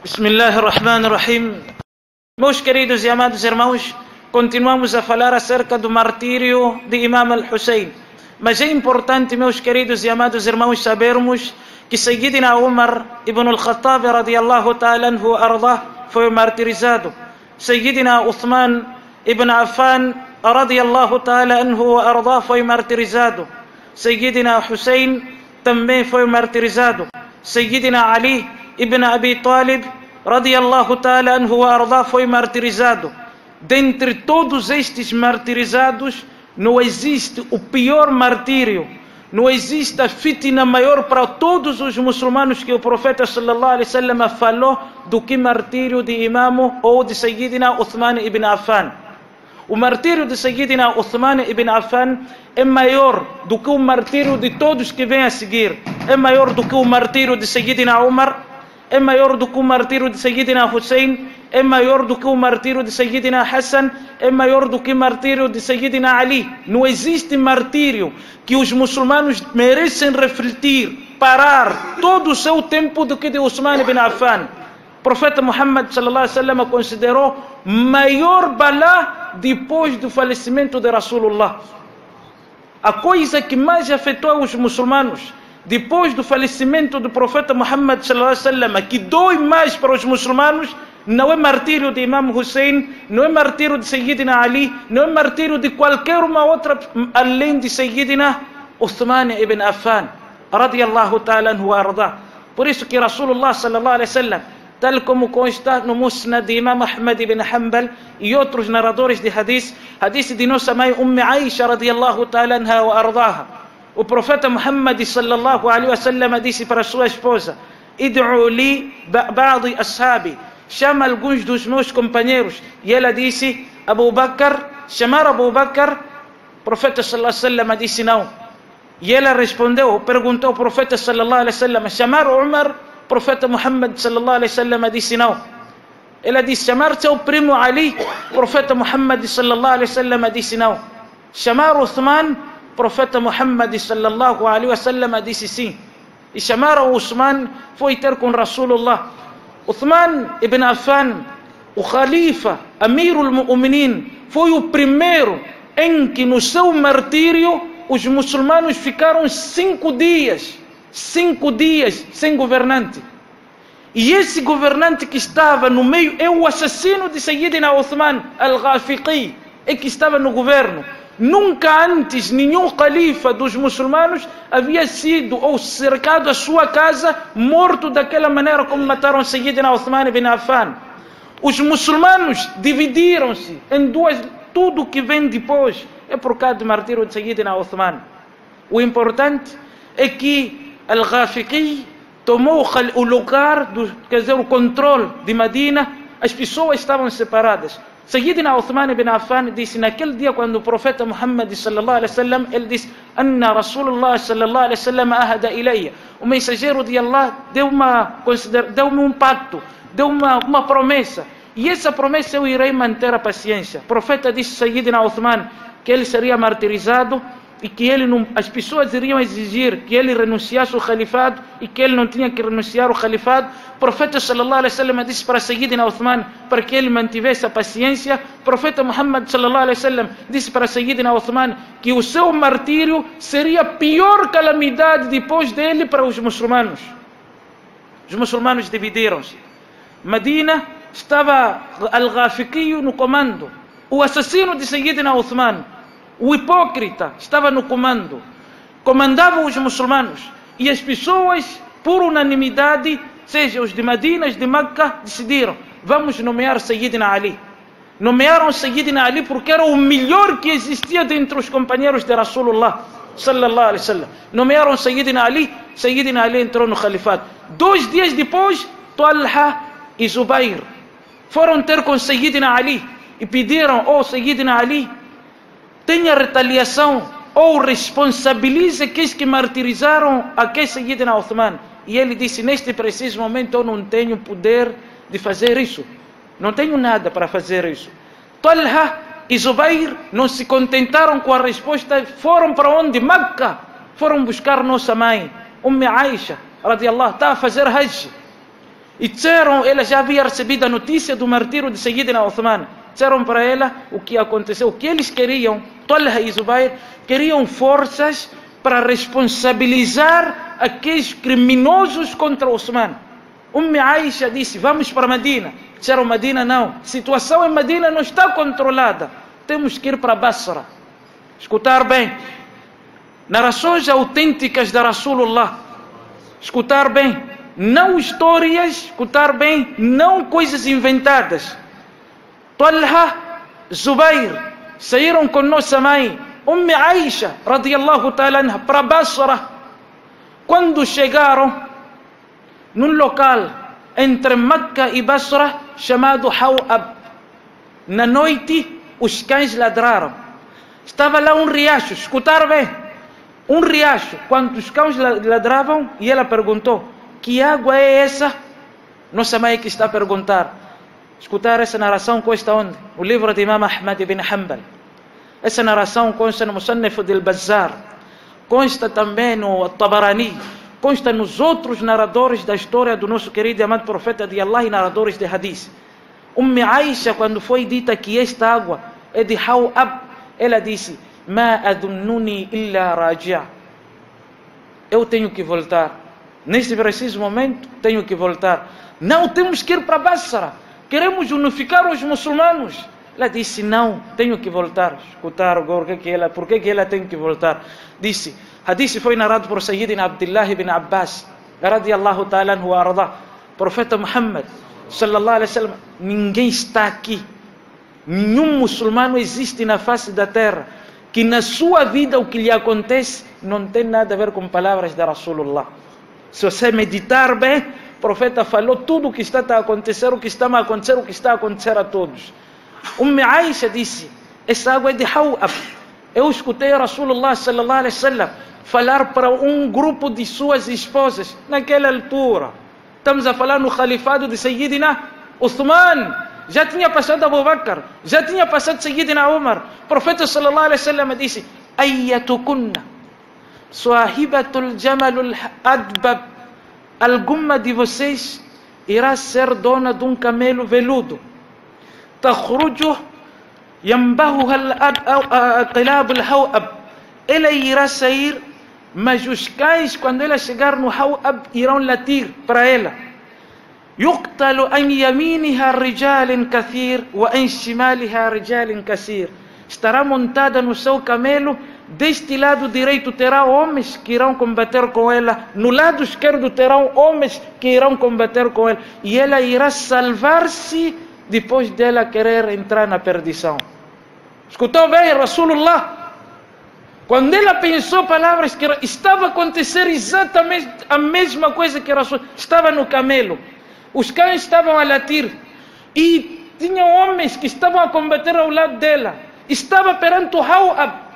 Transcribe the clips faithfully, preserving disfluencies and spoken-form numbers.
Bismillahirrahmanirrahim. Meus queridos e amados irmãos, continuamos a falar acerca do martírio de Imam al-Hussein. Mas é importante, meus queridos e amados irmãos, sabermos que Sayyidina Umar ibn al-Khattab radiyallahu ta'ala anhu ardah foi martirizado. Sayyidina Uthman ibn Affan radiyallahu ta'ala anhu ardah foi martirizado. Sayyidina Hussein também foi martirizado. Sayyidina Ali ibn Abi Talib radiyallahu ta'ala anhu ardah foi martirizado. Dentre todos estes martirizados, não existe o pior martírio, não existe a fitna maior para todos os muçulmanos que o profeta sallallahu alaihi wasallam falou do que martírio de Imam ou de Sayyidina Uthman ibn Affan. O martírio de Sayyidina Uthman ibn Affan é maior do que o martírio de todos que vêm a seguir. É maior do que o martírio de Sayyidina Umar, é maior do que o martírio de Sayyidina Hussein, é maior do que o martírio de Sayyidina Hassan, é maior do que o martírio de Sayyidina Ali. Não existe martírio que os muçulmanos merecem refletir, parar todo o seu tempo do que de Uthman ibn Affan. O profeta Muhammad sallallahu alaihi wasallam considerou maior balá depois do falecimento de Rasulullah. A coisa que mais afetou os muçulmanos depois do falecimento do profeta Muhammad sallallahu alaihi wasallam, que dói mais para os muçulmanos, não é martírio de Imam Hussein, não é martírio de Sayyidina Ali, não é martírio de qualquer uma outra além de Sayyidina Uthman ibn Affan radiyallahu ta'ala anhu ardah. Por isso que Rasulullah sallallahu alaihi wasallam, tal como consta no Musnad de Imam Ahmad ibn Hanbal e outros narradores de hadith, hadith de nossa mãe Umm Aisha radiyallahu ta'ala anha wa ardaha, o profeta Muhammad sallallahu alaihi wasallam disse para sua esposa: id'u li ba'd ashabi, chama alguns dos meus companheiros. E ela disse: Abu Bakr, chamar Abu Bakr. O profeta sallallahu alaihi wasallam disse não. E ela respondeu, perguntou ao profeta sallallahu alaihi wasallam: chamar Umar? O profeta Muhammad sallallahu alaihi wasallam disse não. Ela disse: chamar seu primo Ali? O profeta Muhammad sallallahu alaihi wasallam disse não. Chamar Uthman? O profeta Muhammad sallallahu alaihi wasallam disse sim. E chamaram Uthman, foi ter com Rasulullah. Uthman ibn Affan, o Khalifa, Amirul Mu'minin, foi o primeiro em que no seu martírio os muçulmanos ficaram cinco dias, cinco dias sem governante. E esse governante que estava no meio é o assassino de Sayyidina Uthman al-Ghafiqi, é que estava no governo. Nunca antes nenhum califa dos muçulmanos havia sido ou cercado a sua casa, morto daquela maneira como mataram Sayyidina Uthman ibn Affan. Os muçulmanos dividiram-se em duas, tudo que vem depois é por causa do martírio de Sayyidina Uthman. O importante é que Al-Ghafiqi tomou o lugar, do, quer dizer, o controle de Medina. As pessoas estavam separadas. Sayyidina Uthman ibn Affan disse naquele dia, quando o profeta Muhammad sallallahu alaihi wasallam, ele disse: Anna Rasulullah sallallahu alaihi wasallam ahada ilayya. O mensageiro de Allah deu uma deu-me um pacto, deu uma, uma promessa. E essa promessa eu irei manter a paciência. O profeta disse a Sayyidina Uthman que ele seria martirizado e que ele não, as pessoas iriam exigir que ele renunciasse ao califado e que ele não tinha que renunciar ao califado. O profeta sallallahu alaihi wasallam disse para Sayyidina Uthman para que ele mantivesse a paciência. O profeta Muhammad sallallahu alaihi wasallam disse para Sayyidina Uthman que o seu martírio seria a pior calamidade depois dele para os muçulmanos. Os muçulmanos dividiram-se. Medina estava Al-Ghafiqi no comando, o assassino de Sayyidina Uthman. O hipócrita estava no comando, comandava os muçulmanos, e as pessoas, por unanimidade, seja os de Medina, os de Meca, decidiram: vamos nomear Sayyidina Ali. Nomearam Sayyidina Ali porque era o melhor que existia dentre os companheiros de Rasulullah sallallahu alaihi wasallam. Nomearam Sayyidina Ali, Sayyidina Ali entrou no califado. Dois dias depois, Talha e Zubair foram ter com Sayyidina Ali e pediram: oh Sayyidina Ali, tenha retaliação ou responsabilize aqueles que martirizaram aquele Sayyidina Uthman. E ele disse: neste preciso momento eu não tenho poder de fazer isso, não tenho nada para fazer isso. Talha e Zubair não se contentaram com a resposta, foram para onde? Meca. Foram buscar nossa mãe Umm Aisha radiyallahu, está a fazer Hajj. E disseram, ela já havia recebido a notícia do martírio de Sayyidina Uthman. Disseram para ela o que aconteceu. O que eles queriam, Talha e Zubair, queriam forças para responsabilizar aqueles criminosos contra Uthman. Ummi Aisha disse, vamos para Medina. Disseram, Medina não. A situação em Medina não está controlada. Temos que ir para Basra. Escutar bem. Narrações autênticas da Rasulullah. Escutar bem. Não histórias, escutar bem. Não coisas inventadas. Talha, Zubair, saíram com nossa mãe, Ummi Aisha, radiyallahu ta'ala anha, para Basra. Quando chegaram num local entre Meca e Basra, chamado Hawab, na noite os cães ladraram. Estava lá um riacho, escutaram bem? Um riacho. Quando os cães ladravam, e ela perguntou, que água é essa? Nossa mãe que está a perguntar. Escutar essa narração consta onde? O livro de Imam Ahmad ibn Hanbal. Essa narração consta no Musannaf del Bazzar. Consta também no Tabarani. Consta nos outros narradores da história do nosso querido e amado profeta de Allah e narradores de hadith. Ummi Aisha, quando foi dita que esta água é de Hawab, ela disse, Ma adunnuni illa raja'. Eu tenho que voltar. Neste preciso momento, tenho que voltar. Não, temos que ir para Basra. Queremos unificar os muçulmanos. Ela disse, não, tenho que voltar. Escutar agora que ela, por que ela tem que voltar? Disse, hadith foi narrado por Sayyidina Abdullah ibn Abbas, radiyallahu ta'ala anhu wa arda. Profeta Muhammad, sallallahu alaihi wasallam, ninguém está aqui. Nenhum muçulmano existe na face da terra que na sua vida o que lhe acontece não tem nada a ver com palavras da Rasulullah. Se você meditar bem, o profeta falou tudo o que está a acontecer, o que está a acontecer, o que está a acontecer a todos. Ummi Aisha disse, essa água é de Hawab. Eu escutei a Rasulullah sallallahu alaihi wasallam falar para um grupo de suas esposas, naquela altura. Estamos a falar no califado de Sayyidina Uthman. Já tinha passado Abu Bakr, já tinha passado Sayyidina Umar. O profeta sallallahu alaihi wasallam disse, Ayyatukunna Sahibatul Jamalul Adbab, alguma de vocês irá ser dona de um camelo veludo. Takhruju yambahuha al-qilab al-Hawab. Ela irá sair, mas os cães, quando ela chegar no Hawab, irão latir para ela. Yuqtalu an yaminiha rijalin kathir wa an shimaliha rijalin kathir. Estará montada no seu camelo. Deste lado direito terá homens que irão combater com ela. No lado esquerdo terão homens que irão combater com ela. E ela irá salvar-se depois dela querer entrar na perdição. Escutou bem, Rasulullah? Quando ela pensou palavras que estava a acontecer exatamente a mesma coisa que Rasul. Estava no camelo. Os cães estavam a latir. E tinham homens que estavam a combater ao lado dela. Estava perante o Hawab.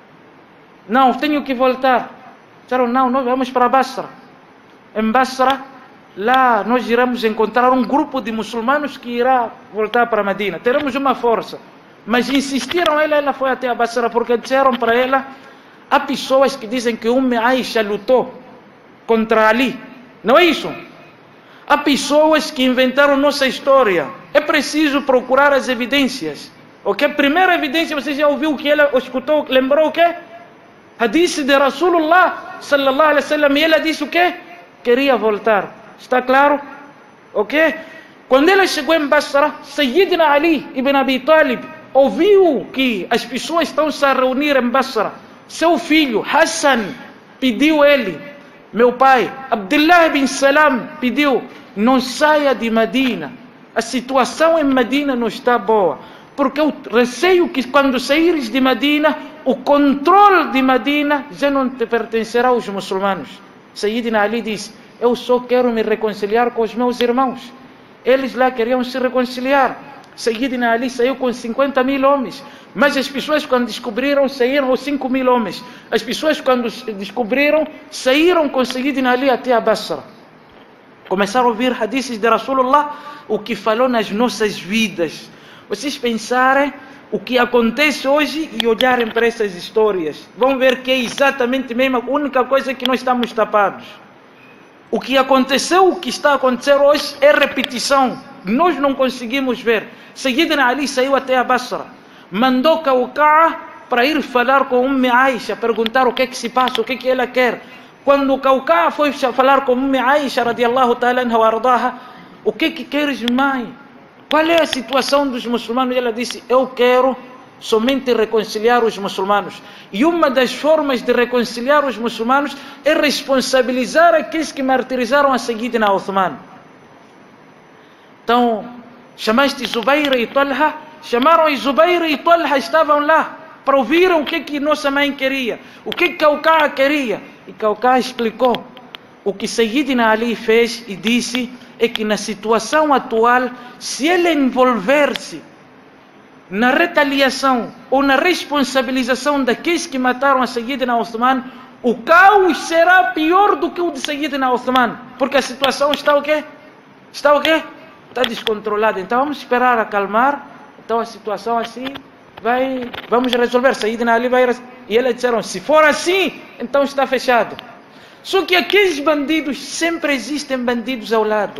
Não, tenho que voltar. Disseram, não, nós vamos para Basra. Em Basra, lá nós iremos encontrar um grupo de muçulmanos que irá voltar para Medina. Teremos uma força. Mas insistiram ela, ela foi até a Basra, porque disseram para ela, há pessoas que dizem que Ummi Aisha lutou contra Ali. Não é isso? Há pessoas que inventaram nossa história. É preciso procurar as evidências. Ok? A primeira evidência, você já ouviu que ela escutou, lembrou o quê? Hadith de Rasulullah sallallahu alaihi wasallam. E ela disse o quê? Queria voltar. Está claro? Ok? Quando ela chegou em Basra, Sayyidina Ali ibn Abi Talib ouviu que as pessoas estão se a reunir em Basra. Seu filho, Hassan, pediu ele, meu pai, Abdullah ibn Salam, pediu, não saia de Medina. A situação em Medina não está boa. Porque eu receio que quando saíres de Medina, o controle de Medina já não te pertencerá aos muçulmanos. Sayyidina Ali disse, eu só quero me reconciliar com os meus irmãos. Eles lá queriam se reconciliar. Sayyidina Ali saiu com cinquenta mil homens. Mas as pessoas quando descobriram, saíram com cinco mil homens. As pessoas quando descobriram, saíram com Sayyidina Ali até a Basra. Começaram a ouvir hadiths de Rasulullah, o que falou nas nossas vidas. Vocês pensarem o que acontece hoje e olharem para essas histórias, vão ver que é exatamente a mesma, a única coisa que nós estamos tapados. O que aconteceu, o que está a acontecer hoje é repetição. Nós não conseguimos ver. Sayyidina Ali saiu até a Basra, mandou Caucá para ir falar com Ummi Aisha, perguntar o que é que se passa, o que é que ela quer. Quando Caucá foi falar com Ummi Aisha, radiallahu ta'ala anha wa ardaha, o que é que queres, mãe? Qual é a situação dos muçulmanos? E ela disse, eu quero somente reconciliar os muçulmanos. E uma das formas de reconciliar os muçulmanos é responsabilizar aqueles que martirizaram a Sayyidina Uthman. Então, chamaste Zubair e Talha, chamaram e Zubair e Talha estavam lá para ouvir o que que nossa mãe queria, o que que Caucá queria. E Caucá explicou o que Sayyidina Ali fez e disse é que na situação atual, se ele envolver-se na retaliação ou na responsabilização daqueles que mataram a Sayyidina Uthman, o caos será pior do que o de Sayyidina Uthman, porque a situação está o quê? Está o quê? Está descontrolada. Então vamos esperar acalmar. Então a situação assim vai, vamos resolver. Sayyidina Ali vai, e eles disseram, se for assim, então está fechado. Só que aqueles bandidos, sempre existem bandidos ao lado.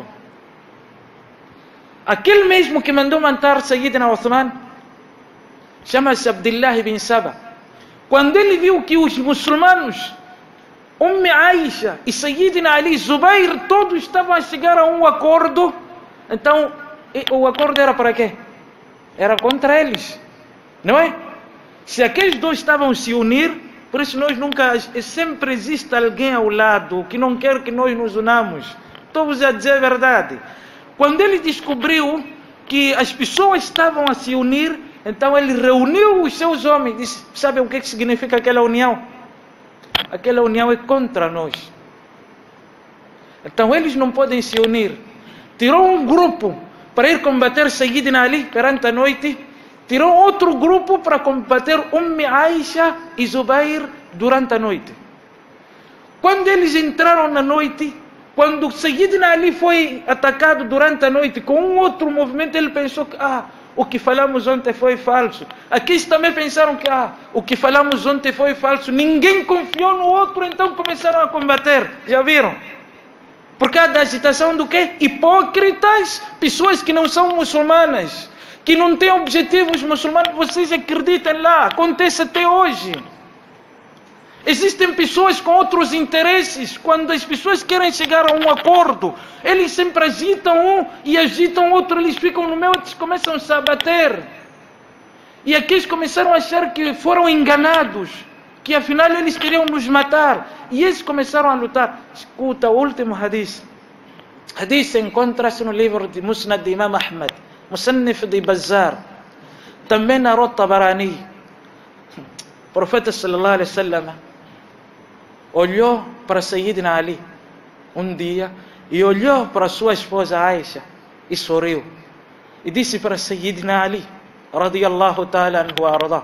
Aquele mesmo que mandou matar Sayyidina Uthman, chama-se Abdullah ibn Saba. Quando ele viu que os muçulmanos, Ummi Aisha e Sayyidina Ali, Zubair, todos estavam a chegar a um acordo, então o acordo era para quê? Era contra eles, não é? Se aqueles dois estavam a se unir, por isso nós nunca, sempre existe alguém ao lado que não quer que nós nos unamos. Estou-vos a dizer a verdade. Quando ele descobriu que as pessoas estavam a se unir, então ele reuniu os seus homens e disse, sabem o que significa aquela união? Aquela união é contra nós. Então eles não podem se unir. Tirou um grupo para ir combater Sayyidina Ali perante a noite, tirou outro grupo para combater Ummi Aisha e Zubair durante a noite. Quando eles entraram na noite, quando Sayyidina Ali foi atacado durante a noite com um outro movimento, ele pensou que ah, o que falamos ontem foi falso. Aqueles também pensaram que ah, o que falamos ontem foi falso. Ninguém confiou no outro, então começaram a combater. Já viram? Por causa da agitação do quê? Hipócritas, pessoas que não são muçulmanas, que não têm objetivos muçulmanos, vocês acreditem lá, acontece até hoje. Existem pessoas com outros interesses. Quando as pessoas querem chegar a um acordo, eles sempre agitam um e agitam outro, eles ficam no meio, outros começam a bater. E aqueles começaram a achar que foram enganados, que afinal eles queriam nos matar. E eles começaram a lutar. Escuta o último hadith. Hadith encontra-se no livro de Musnad de Imam Ahmad, Musannif de Bazar, também na Rota Tabarani. O profeta sallallahu alaihi wasallam olhou para Sayyidina Ali um dia e olhou para sua esposa Aisha e sorriu e disse para Sayyidina Ali radiyallahu ta'ala anhu wa arda,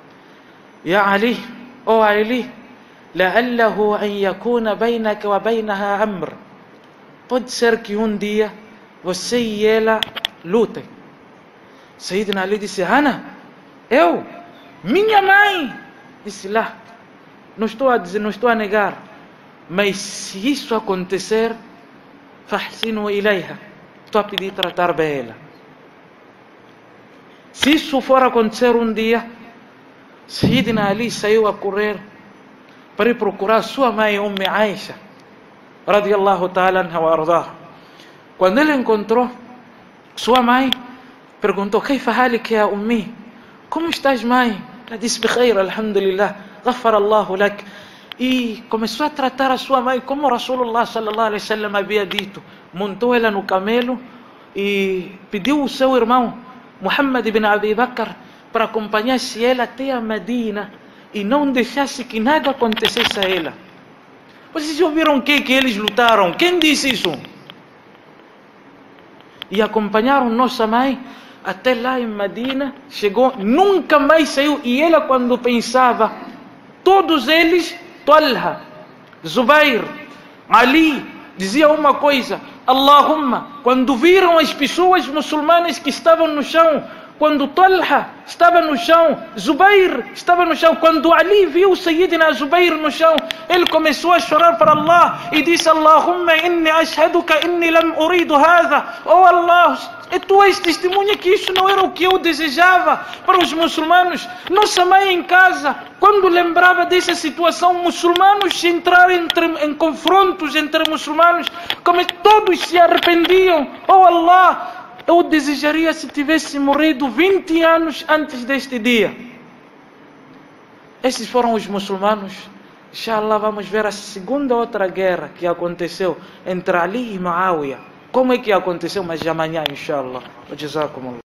Ya Ali, oh Ali, la'allahu an yakuna bainaka wa bainaha amr. Pode ser que um dia você e ela lutem. Sayyidina Ali disse, Ana, eu? Minha mãe? Disse lá, não estou a dizer, não estou a negar, mas se isso acontecer, fahsinu ilayha, estou a pedir tratar bem ela. Se isso for acontecer um dia, Sayyidina Ali saiu a correr para ir procurar sua mãe, Ummi Aisha, radiyallahu ta'ala anha wa ardaha. Quando ele encontrou sua mãe, perguntou, Kaifa halik ya Ummi? Como estás, mãe? Ela disse, Bikhair, alhamdulillah, ghafar Allahu lak. E começou a tratar a sua mãe como Rasulullah sallallahu alaihi wasallam havia dito. Montou ela no camelo e pediu o seu irmão Muhammad ibn Abi Bakr para acompanhasse ela até a Medina e não deixasse que nada acontecesse a ela. Vocês ouviram o que que eles lutaram? Quem disse isso? E acompanharam nossa mãe até lá em Medina, chegou, nunca mais saiu. E ela, quando pensava, todos eles, Talha, Zubair, Ali, dizia uma coisa, Allahumma, quando viram as pessoas muçulmanas que estavam no chão, quando Talha estava no chão, Zubair estava no chão, quando Ali viu Sayyidina Zubair no chão, ele começou a chorar para Allah e disse: Allahumma inni ashhaduka inni lam uridu hadha. Oh Allah, e tu és testemunha que isso não era o que eu desejava para os muçulmanos. Nossa mãe em casa, quando lembrava dessa situação, muçulmanos entraram entre, em confrontos entre muçulmanos, como todos se arrependiam. Oh Allah, eu desejaria se tivesse morrido vinte anos antes deste dia. Esses foram os muçulmanos. Inshallah, vamos ver a segunda outra guerra que aconteceu entre Ali e Muawiyah. Como é que aconteceu? Mas amanhã, inshallah. Jazakumullah.